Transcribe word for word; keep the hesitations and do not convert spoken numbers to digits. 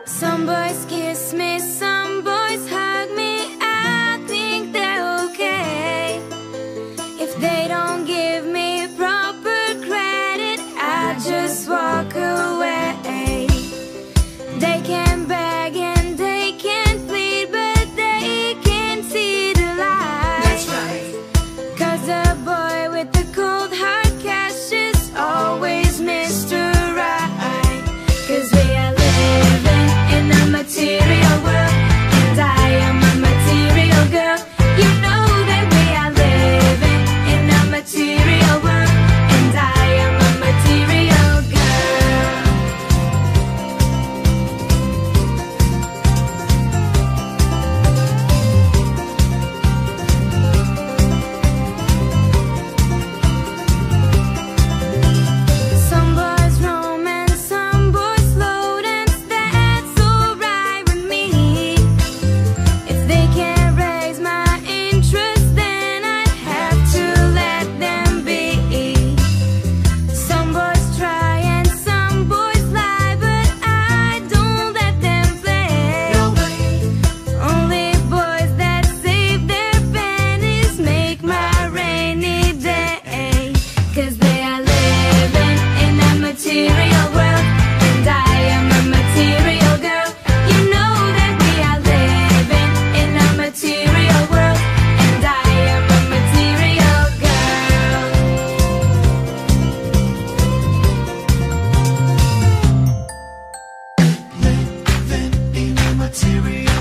Some boys kiss me, some boys hug me. I think they're okay. If they don't give me proper credit, I just walk away. They can beg and they can plead, but they can't see the light. That's right. 'Cause a boy with a cold hard cash is always Mister Right. 'Cause we are living in a material world, and I am a material girl. You know that we are living in a material world, and I am a material girl. Some boys romance, some boys slow dance. That's alright with me. If they can't raise my interest, then I'd have to let them be. Some boys try and some boys lie, but I don't let them play. No way. Only boys that save their pennies make my rainy day. 'Cause they are living in a material world, and I am a material girl. You know that we are living in a material world, and I am a material girl. Living in a material